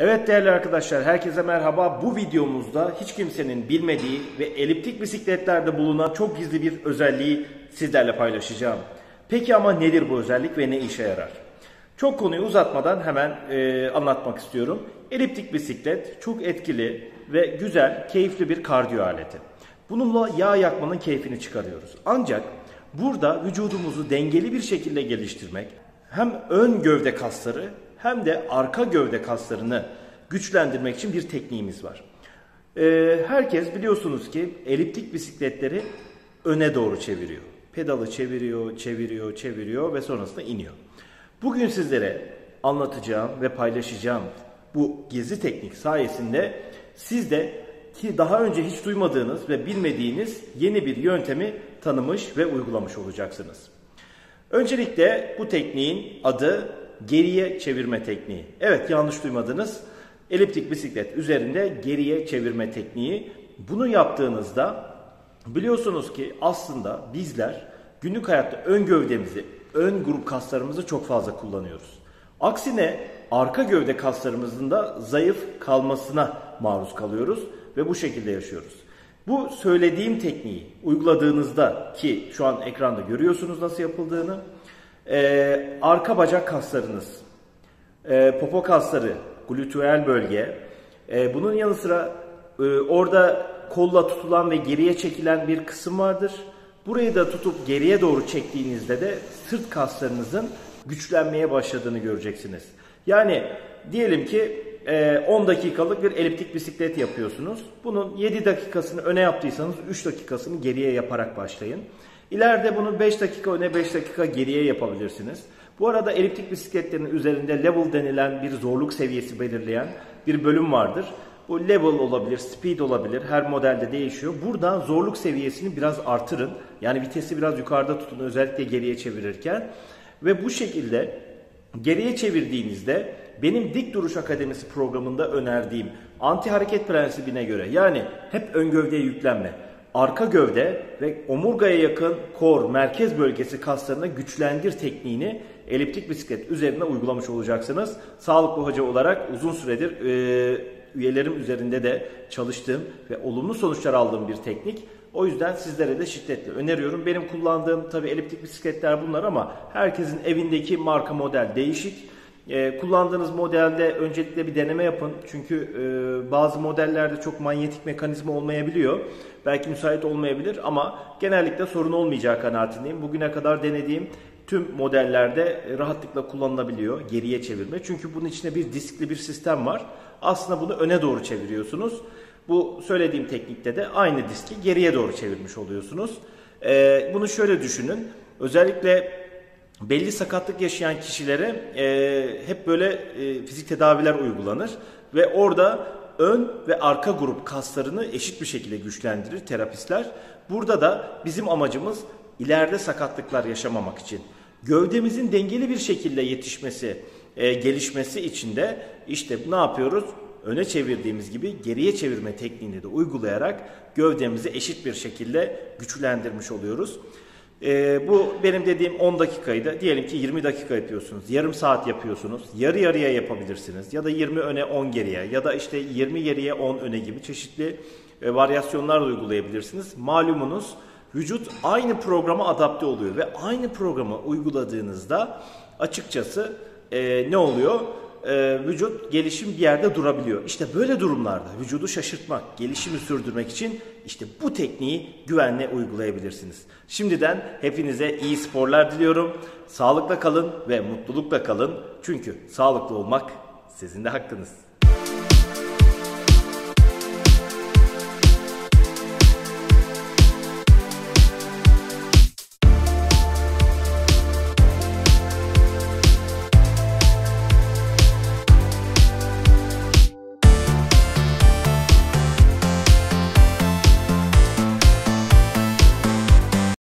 Evet değerli arkadaşlar, herkese merhaba. Bu videomuzda hiç kimsenin bilmediği ve eliptik bisikletlerde bulunan çok gizli bir özelliği sizlerle paylaşacağım. Peki ama nedir bu özellik ve ne işe yarar? Çok konuyu uzatmadan hemen anlatmak istiyorum. Eliptik bisiklet çok etkili ve güzel, keyifli bir kardiyo aleti. Bununla yağ yakmanın keyfini çıkarıyoruz. Ancak burada vücudumuzu dengeli bir şekilde geliştirmek, hem ön gövde kasları hem de arka gövde kaslarını güçlendirmek için bir tekniğimiz var. Herkes biliyorsunuz ki eliptik bisikletleri öne doğru çeviriyor. Pedalı çeviriyor ve sonrasında iniyor. Bugün sizlere anlatacağım ve paylaşacağım bu gizli teknik sayesinde siz de ki daha önce hiç duymadığınız ve bilmediğiniz yeni bir yöntemi tanımış ve uygulamış olacaksınız. Öncelikle bu tekniğin adı geriye çevirme tekniği. Evet, yanlış duymadınız. Eliptik bisiklet üzerinde geriye çevirme tekniği. Bunu yaptığınızda biliyorsunuz ki aslında bizler günlük hayatta ön gövdemizi, ön grup kaslarımızı çok fazla kullanıyoruz. Aksine arka gövde kaslarımızın da zayıf kalmasına maruz kalıyoruz ve bu şekilde yaşıyoruz. Bu söylediğim tekniği uyguladığınızda, ki şu an ekranda görüyorsunuz nasıl yapıldığını, arka bacak kaslarınız, popo kasları, glüteal bölge, bunun yanı sıra orada kolla tutulan ve geriye çekilen bir kısım vardır. Burayı da tutup geriye doğru çektiğinizde de sırt kaslarınızın güçlenmeye başladığını göreceksiniz. Yani diyelim ki 10 dakikalık bir eliptik bisiklet yapıyorsunuz. Bunun 7 dakikasını öne yaptıysanız 3 dakikasını geriye yaparak başlayın. İleride bunu 5 dakika öne 5 dakika geriye yapabilirsiniz. Bu arada eliptik bisikletlerin üzerinde level denilen bir zorluk seviyesi belirleyen bir bölüm vardır. Bu level olabilir, speed olabilir, her modelde değişiyor. Buradan zorluk seviyesini biraz artırın. Yani vitesi biraz yukarıda tutun, özellikle geriye çevirirken. Ve bu şekilde geriye çevirdiğinizde benim Dik Duruş Akademisi programında önerdiğim anti hareket prensibine göre, yani hep ön gövdeye yüklenme, arka gövde ve omurgaya yakın kor, merkez bölgesi kaslarına güçlendir tekniğini eliptik bisiklet üzerine uygulamış olacaksınız. Sağlıklı hoca olarak uzun süredir üyelerim üzerinde de çalıştığım ve olumlu sonuçlar aldığım bir teknik. O yüzden sizlere de şiddetle öneriyorum. Benim kullandığım tabii eliptik bisikletler bunlar ama herkesin evindeki marka model değişik. Kullandığınız modelde öncelikle bir deneme yapın. Çünkü bazı modellerde çok manyetik mekanizma olmayabiliyor. Belki müsait olmayabilir ama genellikle sorun olmayacağı kanaatindeyim. Bugüne kadar denediğim tüm modellerde rahatlıkla kullanılabiliyor geriye çevirme. Çünkü bunun içinde bir diskli bir sistem var. Aslında bunu öne doğru çeviriyorsunuz. Bu söylediğim teknikte de aynı diski geriye doğru çevirmiş oluyorsunuz. Bunu şöyle düşünün. Özellikle belli sakatlık yaşayan kişilere hep böyle fizik tedaviler uygulanır. Ve orada ön ve arka grup kaslarını eşit bir şekilde güçlendirir terapistler. Burada da bizim amacımız ileride sakatlıklar yaşamamak için. Gövdemizin dengeli bir şekilde yetişmesi, gelişmesi için de işte ne yapıyoruz? Öne çevirdiğimiz gibi geriye çevirme tekniğini de uygulayarak gövdemizi eşit bir şekilde güçlendirmiş oluyoruz. Bu benim dediğim 10 dakikaydı. Diyelim ki 20 dakika yapıyorsunuz. Yarım saat yapıyorsunuz. Yarı yarıya yapabilirsiniz. Ya da 20 öne 10 geriye ya da işte 20 geriye 10 öne gibi çeşitli varyasyonlar uygulayabilirsiniz. Malumunuz vücut aynı programa adapte oluyor ve aynı programı uyguladığınızda açıkçası ne oluyor? Vücut gelişim bir yerde durabiliyor. İşte böyle durumlarda vücudu şaşırtmak, gelişimi sürdürmek için işte bu tekniği güvenle uygulayabilirsiniz. Şimdiden hepinize iyi sporlar diliyorum. Sağlıkla kalın ve mutlulukla kalın. Çünkü sağlıklı olmak sizin de hakkınız.